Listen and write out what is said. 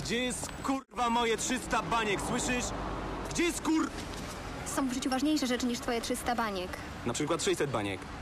Gdzie jest, kurwa, moje 300 baniek, słyszysz? Gdzie jest, Są w życiu ważniejsze rzeczy niż twoje 300 baniek. Na przykład 600 baniek.